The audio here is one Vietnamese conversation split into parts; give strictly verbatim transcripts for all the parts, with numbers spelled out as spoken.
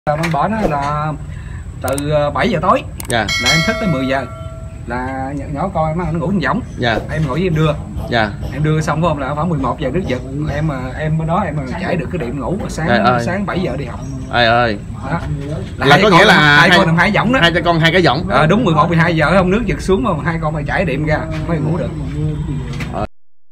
Mình bỏ nó là từ bảy giờ tối, dạ. là em thức tới mười giờ là nhỏ con nó ngủ con võng, dạ. em ngồi với em đưa, dạ. em đưa xong không là khoảng mười một giờ nước giật, em em bên đó em trải được cái điểm ngủ sáng Trời sáng bảy giờ đi học. Ơi ơi. Đó. Là, là có nghĩa là hai, hai con nằm hai võng đó, hai cha con hai cái võng. À, đúng mười một mười hai giờ không nước giật xuống mà hai con mà trải điểm ra mới ngủ được. À.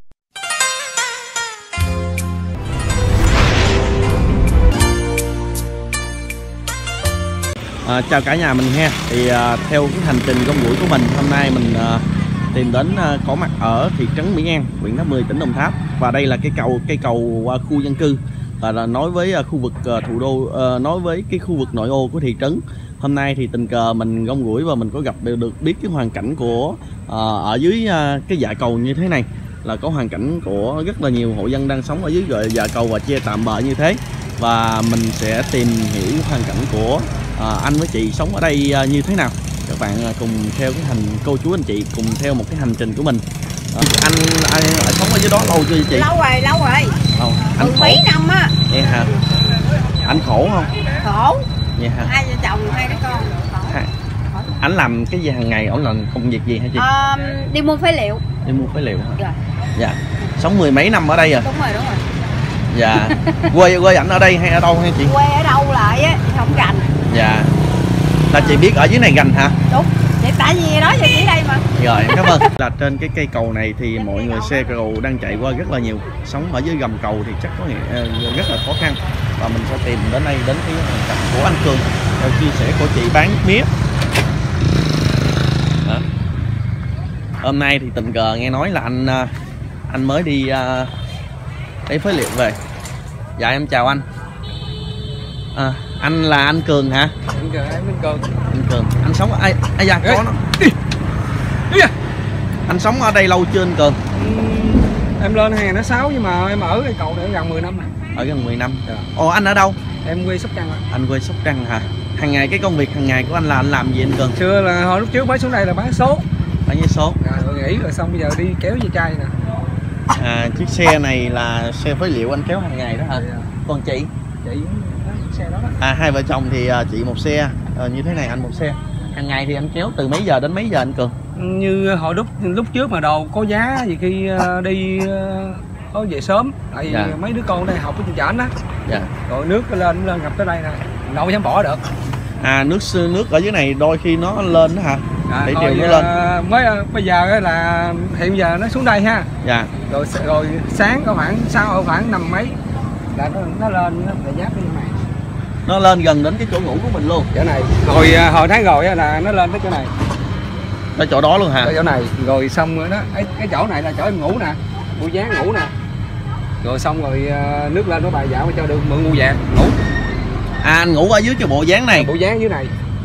À, chào cả nhà mình ha. Thì à, theo cái hành trình công gũi của mình hôm nay mình à, tìm đến à, có mặt ở thị trấn Mỹ An, huyện Tháp Mười, tỉnh Đồng Tháp. Và đây là cái cầu cây cầu qua khu dân cư và là nói với à, khu vực à, thủ đô, à, nói với cái khu vực nội ô của thị trấn. Hôm nay thì tình cờ mình gom gũi và mình có gặp được biết cái hoàn cảnh của à, ở dưới à, cái dạ cầu như thế này, là có hoàn cảnh của rất là nhiều hộ dân đang sống ở dưới gọi dạ cầu và che tạm bợ như thế. Và mình sẽ tìm hiểu hoàn cảnh của à, anh với chị sống ở đây à, như thế nào. Các bạn à, cùng theo cái hành cô chú anh chị cùng theo một cái hành trình của mình. À, anh, anh anh sống ở dưới đó lâu chưa chị? Lâu rồi, lâu rồi. Không, anh mười mấy năm á. Nghe hả? Anh khổ không? Khổ. Vậy hả? Hai vợ chồng, hai đứa con. Ha. Anh làm cái gì hàng ngày? Ông làm công việc gì hả chị? À, đi mua phế liệu. Đi mua phế liệu hả? Dạ. Dạ. Sống mười mấy năm ở đây à? Đúng rồi, đúng rồi. Dạ. quê quê ảnh ở đây hay ở đâu hả chị? Quê ở đâu lại á, không gành. Dạ. Là chị biết ở dưới này gành hả? Đúng. Vậy tại vì đó giờ chỉ đây mà. Rồi, em cảm ơn. Là trên cái cây cầu này thì mọi người xe cầu đang chạy qua rất là nhiều. Sống ở dưới gầm cầu thì chắc có nghĩa rất là khó khăn. Và mình sẽ tìm đến đây đến cái hoàn cảnh của anh Cường theo chia sẻ của chị bán mía. Đó. Hôm nay thì tình cờ nghe nói là anh anh mới đi uh, lấy phế liệu về. Dạ em chào anh. À, anh là anh Cường hả? Anh Cường, em Cường. Anh Cường, anh sống ở ai ai da có nó. Đi. Đi. Anh sống ở đây lâu chưa anh Cường? Ừ, em lên hai không không sáu nhưng mà em ở cái cầu này gần mười năm rồi. Ở gần mười năm. Dạ. Ồ, anh ở đâu? Em quê Sóc Trăng. Anh quê Sóc Trăng hả? Hàng ngày cái công việc hàng ngày của anh là anh làm gì anh Cường? Xưa là hồi lúc trước mới xuống đây là bán số. Bán giấy số. Rồi, rồi nghỉ rồi xong bây giờ đi kéo dây chai nè. À, chiếc xe này là xe phế liệu anh kéo hàng ngày đó hả? Dạ. Còn chị? Chị xe đó đó. À, hai vợ chồng thì chị một xe, à, như thế này anh một xe. Hàng ngày thì anh kéo từ mấy giờ đến mấy giờ anh Cường? Như hồi lúc lúc trước mà đồ có giá gì khi uh, đi uh, có về sớm, tại vì dạ. mấy đứa con đây học ở trên chợ đó. Dạ. Rồi nước lên lên ngập tới đây nè, đâu dám bỏ được. À, nước nước ở dưới này đôi khi nó lên đó hả? À, để điều nó lên. Mới bây giờ là hiện giờ nó xuống đây ha. Dạ. Rồi rồi sáng có khoảng sau khoảng năm mấy là nó, nó lên nó lại giáp cái này. Nó lên gần đến cái chỗ ngủ của mình luôn. Chỗ này. Rồi hồi tháng rồi là nó lên tới chỗ này. Tới chỗ đó luôn hả? Tới chỗ này rồi xong rồi đó, cái, cái chỗ này là chỗ em ngủ nè, bu dán ngủ nè. Rồi xong rồi nước lên nó bài dạo cho được mượn bu vàng ngủ. À, anh ngủ ở dưới cái bộ dán này. Bộ dán dưới này.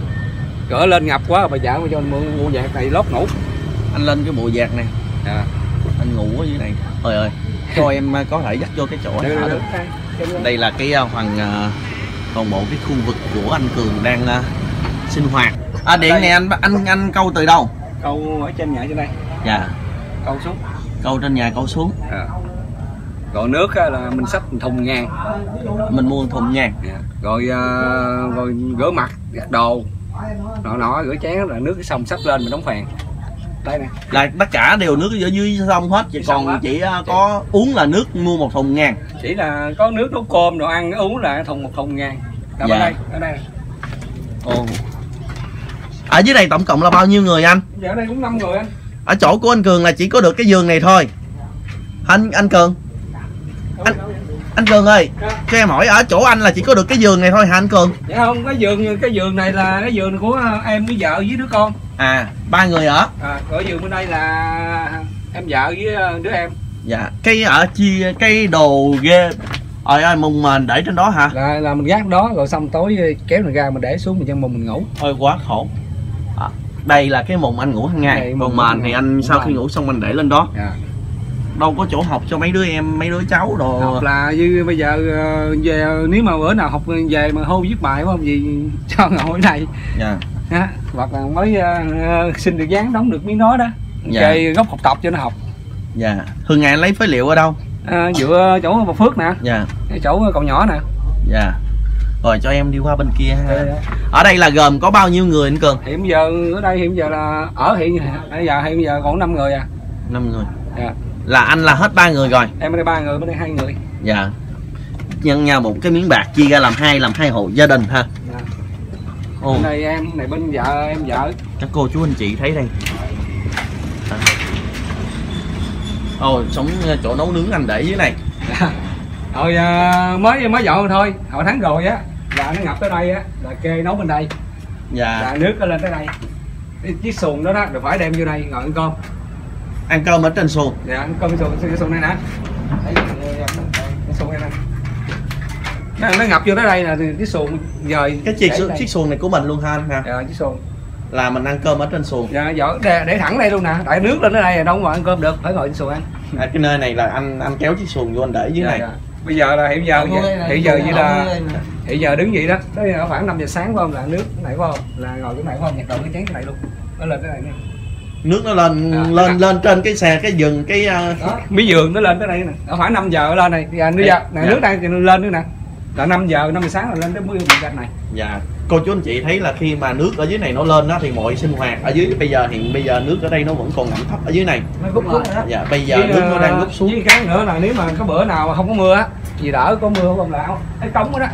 Cỡ lên ngập quá bà vợ cho anh mượn bộ vàng này lót ngủ. Anh lên cái bộ vàng này. Dạ. Anh ngủ ở dưới này. Trời ơi. Cho em có thể dắt vô cái chỗ này được. Đây là cái hoàng toàn bộ cái khu vực của anh Cường đang uh, sinh hoạt. À, điện này anh anh anh câu từ đâu? Câu ở trên nhà trên đây. Dạ. Câu xuống. Câu trên nhà câu xuống. À. Rồi nước là mình xách thùng ngàn. Mình mua thùng ngàn. Yeah. Rồi uh, rồi rửa mặt, giặt đồ, nọ nọ rửa chén là nước xong xách lên mình đóng phèn. Đây nè. Là tất cả đều nước ở dưới sông hết, chỉ còn hết. Chỉ uh, có chị. Uống là nước mua một thùng ngàn. Chỉ là có nước nấu cơm đồ ăn uống là thùng một thùng ngàn. Cầm dạ. Ở đây, ở đây. Nè. Ồ. Ở dưới này tổng cộng là bao nhiêu người anh? Dạ ở đây cũng năm người anh. Ở chỗ của anh Cường là chỉ có được cái giường này thôi. Anh anh Cường. Anh, anh Cường ơi, dạ. Cho em hỏi ở chỗ anh là chỉ có được cái giường này thôi hả anh Cường? Dạ không, cái giường cái giường này là cái giường của em với vợ với đứa con. À, ba người ở. À, rồi giường bên đây là em vợ với đứa em. Dạ, cái ở chi cái đồ ghê. Ơi ơi, mùng mà để trên đó hả? Là là mình gác đó rồi xong tối kéo này ra mình để xuống mình chân mùng mình ngủ. Ôi quá khổ. À, đây là cái mùng anh ngủ hàng ngày, còn mền thì anh sau khi ngủ xong anh để lên đó. Dạ. Đâu có chỗ học cho mấy đứa em, mấy đứa cháu đồ. Học là như bây giờ về nếu mà bữa nào học về mà hô viết bài phải không gì cho ngồi này. Dạ. Ha, hoặc là mới uh, xin được dán đóng được miếng đó đó. Dạ. Kê góc học tập cho nó học. Dạ. Thường ngày lấy phế liệu ở đâu? À, dựa chỗ bà Phước nè. Dạ. Chỗ cậu nhỏ nè. Dạ. Rồi cho em đi qua bên kia ha. Dạ. Ở đây là gồm có bao nhiêu người anh Cường? Hiện giờ ở đây hiện giờ là ở hiện bây giờ hiện giờ còn năm người à. Năm người. Dạ. Là anh là hết ba người rồi. Em ở đây ba người, bên đây hai người. Dạ. Nhân nhau một cái miếng bạc chia ra làm hai làm hai hộ gia đình ha. Dạ. Ồ. Bên đây em, này bên vợ em vợ. Các cô chú anh chị thấy đây. À. Ồ, sống chỗ nấu nướng anh để dưới này. Dạ. Rồi à, mới mới dọn thôi, hồi tháng rồi á là nó ngập tới đây á, là kê nấu bên đây. Dạ. Là nước nó lên tới đây. Cái chiếc xuồng đó đó rồi phải đem vô đây ngồi ăn cơm. Ăn cơm ở trên xuồng. Dạ, ăn cơm cái xuồng, cái xuồng này nè. Đấy, cái xuồng này nè. Nó, nó ngập vô tới đây là cái xuồng dời Cái chiếc xuồng, chiếc xuồng này của mình luôn ha anh ha. Dạ, chiếc xuồng. Là mình ăn cơm ở trên xuồng. Dạ, giỏi để, để thẳng đây luôn nè, tại nước lên tới đây là đâu có ăn cơm được, phải ngồi trên xuồng ăn. À, cái nơi này là anh anh kéo chiếc xuồng vô anh để dưới Dạ, này. dạ. Bây giờ là hiện giờ hiện giờ như là hiện giờ đứng vậy đó, tới ở khoảng năm giờ sáng phải không, là nước cái này phải không, là ngồi cái này phải không, nhặt đầu cái chén cái này luôn, nó lên cái này nè. Nước nó lên À, lên lên trên cái xe cái giường cái uh... đó, mí giường nó lên tới đây nè, ở khoảng năm giờ lên này, giờ bây giờ nè, dạ. nước đang lên nữa nè, là năm giờ năm giờ sáng là lên tới mười một gạch này. Dạ. Cô chú anh chị thấy là khi mà nước ở dưới này nó lên đó thì mọi sinh hoạt ở dưới bây giờ hiện bây giờ nước ở đây nó vẫn còn ngập thấp ở dưới này. Nó rút xuống rồi đó. Dạ, bây giờ Với, nước nó đang rút xuống. với cái nữa là nếu mà có bữa nào mà không có mưa á, gì đỡ có mưa không là cái cống đó, đó.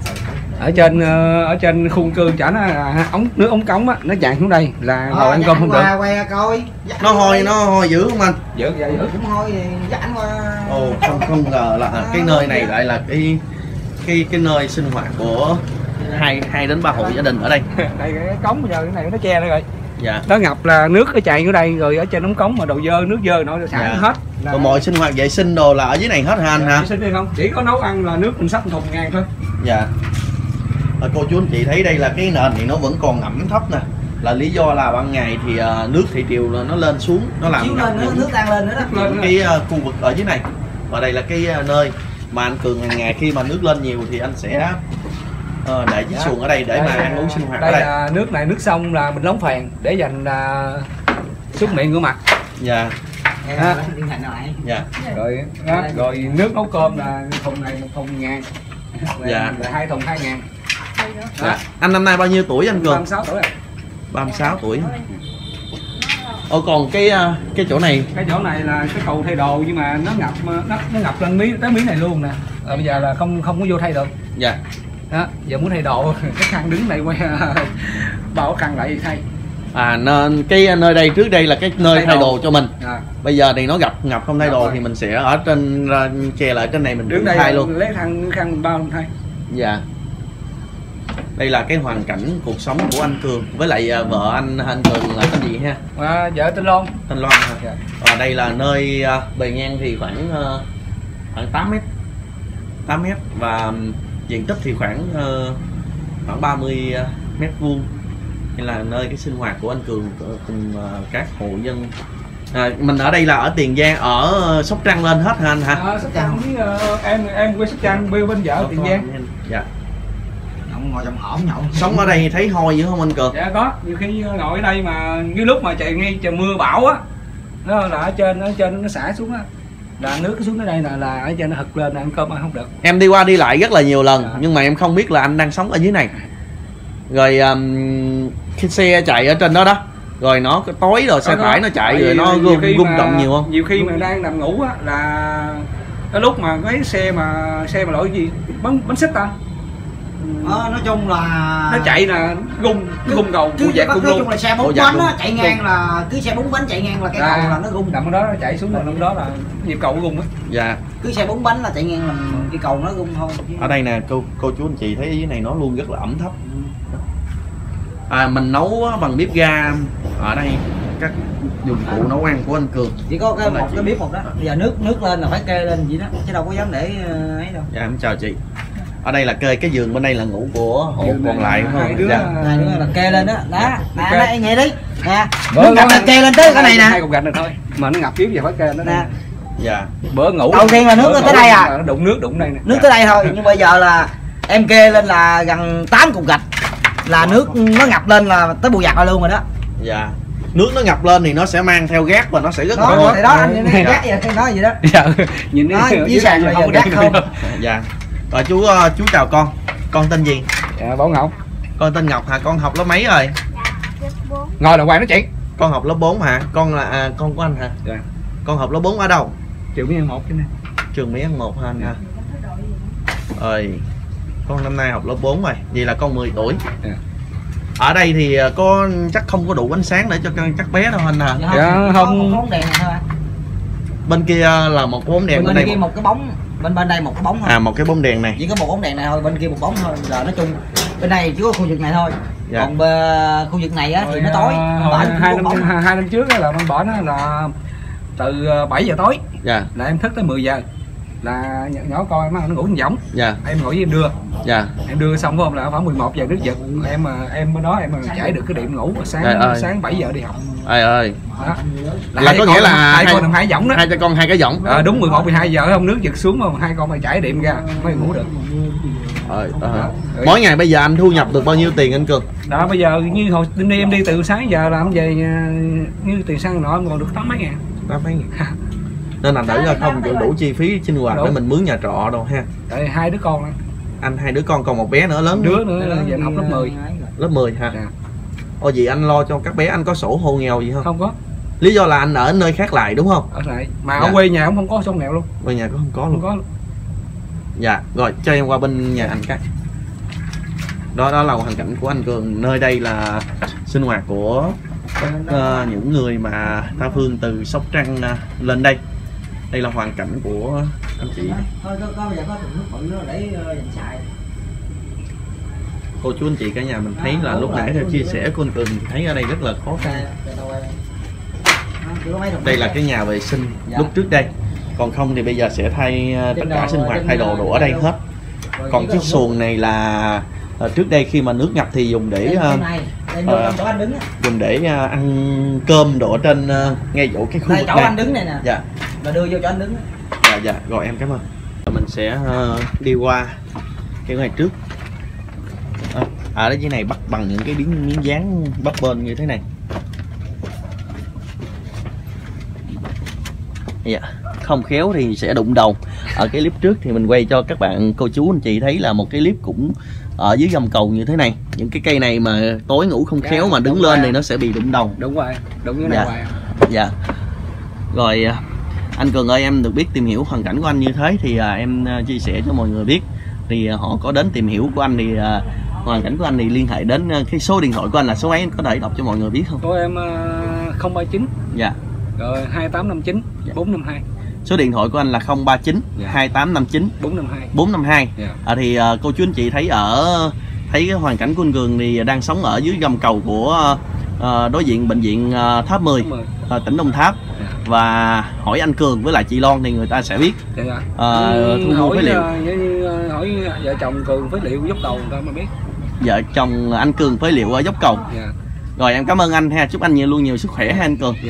Ở trên ở trên khuôn cư chả nó là ống nước ống cống á, nó tràn xuống đây là ngồi ăn cơm không được. Quay coi. Nó hôi nó hôi dữ không anh? Dữ vậy dữ. Cũng hôi dãn qua. Ồ, không không ngờ là cái nơi này lại là cái cái cái nơi sinh hoạt của hai hai đến ba hộ gia đình ở đây. Đây cái cống bây giờ cái này nó che đây rồi. Dạ. Nó ngập là nước nó chảy vô đây rồi ở trên ống cống mà đồ dơ nước dơ nó xả Dạ. hết. Là... Rồi mọi sinh hoạt vệ sinh đồ là ở dưới này hết hả anh hả? Vệ sinh không? Chỉ có nấu ăn là nước mình sắp thùng ngàn thôi. Dạ. Và cô chú anh chị thấy đây là cái nền thì nó vẫn còn ẩm thấp nè. Là lý do là ban ngày thì uh, nước thủy triều nó lên xuống, nó làm Chiếu lên nữa, những nước đang lên nữa đó. những cái uh, khu vực ở dưới này. Và đây là cái uh, nơi mà anh Cường hàng ngày khi mà nước lên nhiều thì anh sẽ uh, để chiếc xuồng ở đây để đây, mà ăn uống sinh hoạt đây ở đây. là nước này nước sông là mình lóng phèn để dành uh, súc miệng rửa mặt. Dạ. À. Dạ. Rồi đó, rồi nước nấu cơm là thùng này một thùng ngàn. Dạ. Là hai thùng hai ngàn. Dạ. Anh năm nay bao nhiêu tuổi anh Cường? ba mươi sáu tuổi rồi. ba mươi sáu tuổi. Ồ, còn cái cái chỗ này, cái chỗ này là cái cầu thay đồ nhưng mà nó ngập nó, nó ngập lên mí tới mí này luôn nè. Rồi bây giờ là không không có vô thay được. dạ, Đó, giờ muốn thay đồ cái khăn đứng này quay bao khăn lại thay. à nên cái nơi đây trước đây là cái nơi thay, Thay đồ. đồ cho mình. À. Bây giờ thì nó gặp ngập không thay Dạ đồ rồi. thì mình sẽ ở trên chè lại trên này mình Đứng tự đây thay luôn. lấy khăn khăn mình bao luôn thay. Dạ. Đây là cái hoàn cảnh cuộc sống của anh Cường với lại uh, vợ anh anh Cường là tên gì ha? À, vợ tên Loan. Tên Loan hả? Dạ. Và đây là nơi uh, bề ngang thì khoảng uh, khoảng tám mét, tám mét và um, diện tích thì khoảng uh, khoảng ba mươi mét vuông. Đây là nơi cái sinh hoạt của anh Cường cùng uh, các hộ dân. À, mình ở đây là ở Tiền Giang, ở Sóc Trăng lên hết hả anh hả? À, Sóc Trăng với uh, em em quê Sóc Trăng, bên bên vợ Tiền Giang. Dạ. Ông ngồi trong ổn nhậu. Sống ở đây thấy hôi dữ không anh Cường? Dạ có, nhiều khi ngồi ở đây mà cái lúc mà trời ngay trời mưa bão á, nó là ở trên ở trên nó xả xuống á, là nước cái xuống tới đây là là ở trên nó hực lên ăn cơm ăn không được. Em đi qua đi lại rất là nhiều lần, Dạ. nhưng mà em không biết là anh đang sống ở dưới này. Rồi um, khi xe chạy ở trên đó đó, rồi nó cái tối rồi xe Đó, tải nó chạy tại rồi vì nó nhiều rung, khi rung mà- động nhiều không? Nhiều khi mà đang nằm ngủ á là cái lúc mà cái xe mà xe mà lỗi gì bánh bánh xích ta, Ờ, nói chung là nó chạy là gung cái gung cầu cứ cụ dẹt nói gung chung luôn. là xe bốn Cụ dẹt bánh luôn. á, chạy ngang là cứ xe bốn bánh chạy ngang là cái cầu là nó gung. Nằm ở đó nó chạy xuống rồi nằm đó là nhịp cầu gung á. Dạ. Cứ xe bốn bánh là chạy ngang là cái cầu nó gung thôi. Ở đây nè cô cô chú anh chị thấy ở dưới này nó luôn rất là ẩm thấp. À, mình nấu bằng bếp ga ở đây, các dụng cụ nấu ăn của anh Cường. Chỉ có cái Đó là một chị. cái bếp một đó. Bây giờ nước nước lên là phải kê lên vậy đó, chứ đâu có dám để ờ, ấy đâu. Dạ em chào chị. Ở đây là kê cái giường bên đây là ngủ của hộ Giường còn này lại là đúng hai không? đứa Dạ. Này nữa là kê lên đó. Đó, nè Kê. đây nghe đi. Nè. Bữa Nước ngập là kê lên tới cái này hai nè. cục gạch này thôi mà nó ngập tiếp giờ phải kê nó Nè. nè. Dạ. Bữa ngủ Đầu tiên là nước bữa lên tới ngủ đây à. là nó đụng nước đụng đây nè. Nước tới đây thôi, nhưng bây giờ là em kê lên là gần tám cục gạch. Là nước nó ngập lên là tới bù giặt rồi luôn rồi đó. Dạ. Nước nó ngập lên thì nó sẽ mang theo gác và nó sẽ rất là Đó, khó. thì đó anh Dạ. nhìn gác vậy cái nói gì đó. Dạ, nhìn Đó, ở dưới dưới sàn đây là không gác có không. đâu. Dạ. Và chú chú chào con. Con tên gì? Dạ, Bảo Ngọc. Con tên Ngọc hả? Con học lớp mấy rồi? Ngồi đàng hoàng nói chuyện. Con học lớp bốn hả? Con là à, con của anh hả? Dạ. Con học lớp bốn ở đâu? Trường Mỹ An một chứ nè. Trường Mỹ An một hả anh hả? Rồi. Con năm nay học lớp bốn rồi. Vậy là con mười tuổi. Dạ. Ở đây thì có chắc không có đủ ánh sáng để cho các bé đâu anh hả? Dạ, Dạ, không. không. Có một bóng đèn này thôi. Bên kia là một cái bóng đèn, Bên, bên bên đây kia một... một cái bóng, bên bên đây một cái bóng thôi. À, một cái bóng đèn này. Chỉ có một bóng đèn này thôi, bên kia một bóng thôi. Rồi nói chung bên đây chỉ có khu vực này thôi. Dạ. Còn bên khu vực này á thì nó tối. Hồi, Bả hai, có năm, bóng. hai, hai năm trước á là bên bển á là từ bảy giờ tối Dạ. là em thức tới mười giờ là nhỏ, nhỏ coi nó ngủ võng. Dạ. Em ngồi với em đưa. Dạ. Em đưa xong phải không là khoảng mười một giờ nước giật. Em mà em bên đó em mà chảy được cái điểm ngủ mà sáng Trời ơi. sáng bảy giờ đi học. Ơi ơi. Đó. Là hai có con nghĩa là hai hai- con nằm hai võng đó. Hai cha con hai cái võng. À, đúng mười một mười hai giờ không nước giật xuống mà hai con mà chảy điểm ra mới ngủ được. Rồi, ờ. Mỗi ngày bây giờ anh thu nhập được bao nhiêu tiền anh Cường? Đó bây giờ như hồi đi em đi từ sáng giờ là em về như tiền xăng nọ em còn được tám mấy ngàn. Tám mấy ngàn. Nên là đỡ ra không chịu đủ chi phí sinh hoạt Đúng. để mình mướn nhà trọ đâu ha. Tại hai đứa con đó. Anh hai đứa con còn một bé nữa lớn. Đứa nữa là về học lớp mười. Lớp mười hả? Dạ. Ồ gì anh lo cho các bé, anh có sổ hộ nghèo gì không? Không có Lý do là anh ở nơi khác lại đúng không? ở lại mà Dạ. ở quê nhà cũng không có sổ nghèo luôn. Về nhà cũng không có Không luôn. có luôn. Dạ, rồi cho em qua bên nhà anh cái. Đó đó là hoàn cảnh của anh Cường. Nơi đây là sinh hoạt của uh, những người mà tha phương từ Sóc Trăng uh, lên đây. Đây là hoàn cảnh của anh chị. Thôi có có bây giờ có thùng nước bự đó để uh, dành xài. Cô chú anh chị cả nhà mình thấy là lúc nãy theo chia sẻ của anh Cường thấy ở đây rất là khó khăn. Đây là cái nhà vệ sinh lúc trước đây. Còn không thì bây giờ sẽ thay uh, tất cả sinh hoạt, thay đồ đồ ở đây hết. Còn chiếc xuồng này là uh, trước đây khi mà nước ngập thì dùng để uh, uh, chỗ anh đứng á. dùng để uh, ăn cơm đồ ở trên uh, ngay chỗ cái khu Đây vực chỗ này. anh đứng này nè. Dạ. Và đưa vô cho anh đứng á. Dạ dạ, rồi em cảm ơn. Mình sẽ uh, đi qua cái ngày trước. À, ở đây dưới này bắt bằng những cái miếng miếng dán bắp bên như thế này. Dạ, không khéo thì sẽ đụng đầu. Ở cái clip trước thì mình quay cho các bạn cô chú anh chị thấy là một cái clip cũng ở dưới gầm cầu như thế này. Những cái cây này mà tối ngủ không khéo mà đứng lên thì nó sẽ bị đụng đầu. Đúng rồi, đúng cái này Dạ. hoài. Dạ. Rồi anh Cường ơi, em được biết tìm hiểu hoàn cảnh của anh như thế thì à, em à, chia sẻ cho mọi người biết. Thì à, họ có đến tìm hiểu của anh thì à, hoàn cảnh của anh thì liên hệ đến à, cái số điện thoại của anh là số mấy, anh có thể đọc cho mọi người biết không? Của em uh, không ba chín Dạ. rồi hai tám năm chín bốn năm hai. Số điện thoại của anh là không ba chín hai tám năm chín bốn năm hai. bốn năm hai. Dạ. À, thì à, cô chú anh chị thấy ở thấy cái hoàn cảnh của anh Cường thì đang sống ở dưới gầm cầu của à, đối diện bệnh viện à, Tháp mười, à, tỉnh Đồng Tháp. Dạ. Và hỏi anh Cường với lại chị Loan thì người ta sẽ biết. Dạ. À, thu mua hỏi phế liệu. uh, như, uh, hỏi vợ chồng Cường phế liệu dốc đầu người ta mới biết. Vợ chồng anh Cường phế liệu ở dốc cầu. Dạ. Rồi em cảm ơn anh ha, chúc anh nhiều luôn nhiều sức khỏe ha anh Cường.